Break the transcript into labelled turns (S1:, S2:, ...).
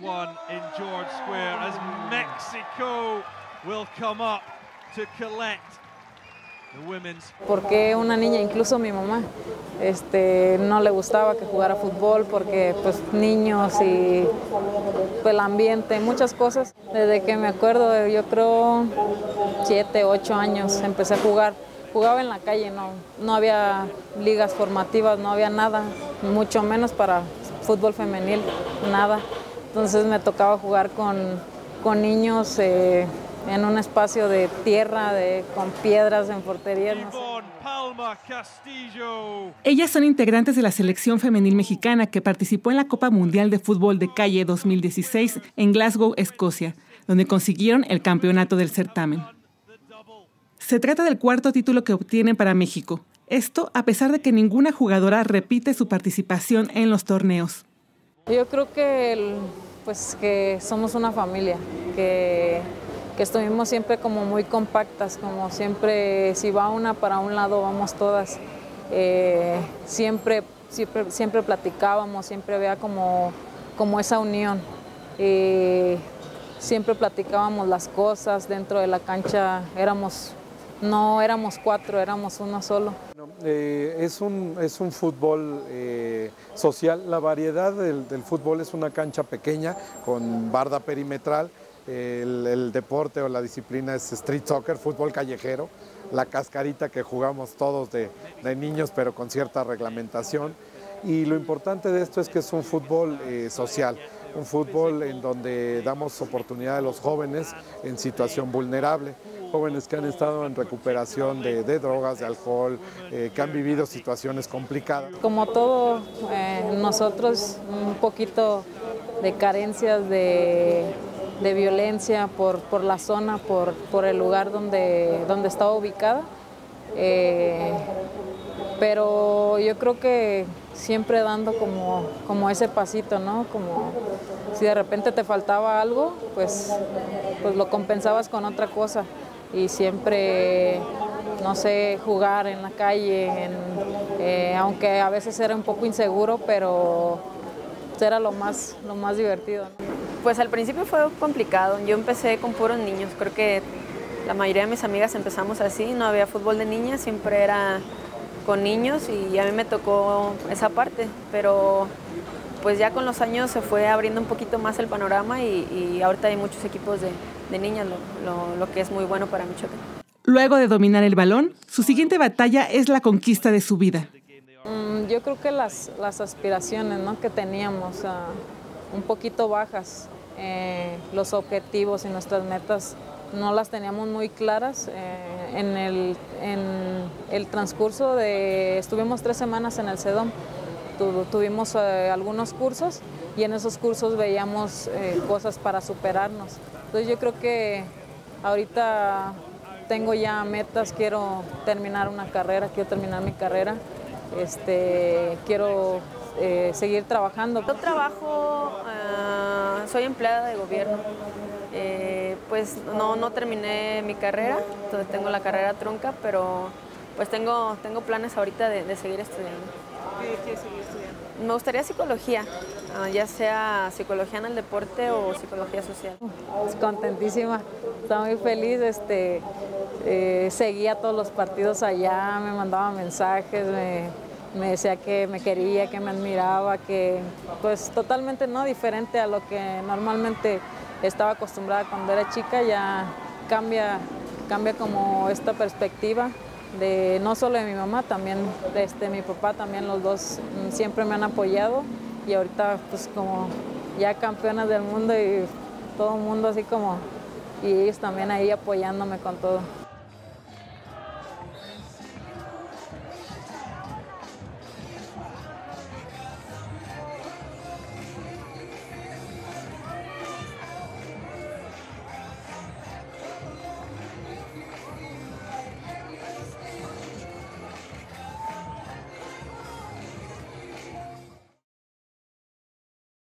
S1: one in George Square as Mexico will come up to collect the women's.
S2: Porque una niña, incluso mi mamá, no le gustaba que jugara fútbol porque pues niños y pues, el ambiente, muchas cosas. Desde que me acuerdo, yo creo 7, 8 años empecé a jugar. Jugaba en la calle, no había ligas formativas, no había nada, mucho menos para fútbol femenil, nada. Entonces me tocaba jugar con niños en un espacio de tierra, con piedras en porterías. No sé.
S3: Ellas son integrantes de la selección femenil mexicana que participó en la Copa Mundial de Fútbol de Calle 2016 en Glasgow, Escocia, donde consiguieron el campeonato del certamen. Se trata del cuarto título que obtienen para México. Esto a pesar de que ninguna jugadora repite su participación en los torneos.
S2: Yo creo que, que somos una familia, que estuvimos siempre como muy compactas, como siempre, si va una para un lado, vamos todas. Siempre platicábamos, siempre había como esa unión. Siempre platicábamos las cosas, dentro de la cancha no éramos 4, éramos uno solo.
S4: Es un fútbol social. La variedad del fútbol es una cancha pequeña con barda perimetral. El deporte o la disciplina es street soccer, fútbol callejero, la cascarita que jugamos todos de niños pero con cierta reglamentación. Y lo importante de esto es que es un fútbol social, un fútbol en donde damos oportunidad a los jóvenes en situación vulnerable, jóvenes que han estado en recuperación de drogas, de alcohol, que han vivido situaciones complicadas.
S2: Como todo, nosotros un poquito de carencias de violencia por la zona, por el lugar donde estaba ubicada. Pero yo creo que siempre dando como ese pasito, ¿no? Como si de repente te faltaba algo, pues lo compensabas con otra cosa. Y siempre, no sé, jugar en la calle, aunque a veces era un poco inseguro, pero era lo más divertido, ¿no?
S5: Pues al principio fue complicado. Yo empecé con puros niños. Creo que la mayoría de mis amigas empezamos así. No había fútbol de niñas, siempre era con niños y a mí me tocó esa parte. Pero pues ya con los años se fue abriendo un poquito más el panorama y ahorita hay muchos equipos de niñas, lo que es muy bueno para Michoacán.
S3: Luego de dominar el balón, su siguiente batalla es la conquista de su vida.
S2: Yo creo que las aspiraciones, ¿no?, que teníamos un poquito bajas, los objetivos y nuestras metas no las teníamos muy claras. En el transcurso estuvimos 3 semanas en el CEDOM, tuvimos algunos cursos y en esos cursos veíamos cosas para superarnos. Entonces yo creo que ahorita tengo ya metas, quiero terminar una carrera, quiero terminar mi carrera, quiero seguir trabajando.
S5: Yo trabajo, soy empleada de gobierno, pues no terminé mi carrera, entonces tengo la carrera trunca, pero pues tengo planes ahorita de seguir estudiando.
S3: ¿Qué quieres seguir estudiando?
S5: Me gustaría psicología, ya sea psicología en el deporte o psicología social.
S2: Contentísima, estaba muy feliz, seguía todos los partidos allá, me mandaba mensajes, me decía que me quería, que me admiraba, que pues totalmente no diferente a lo que normalmente estaba acostumbrada cuando era chica. Ya cambia como esta perspectiva de no solo de mi mamá, también de mi papá, también los dos siempre me han apoyado y ahorita pues como ya campeonas del mundo y todo el mundo así como, y ellos también ahí apoyándome con todo.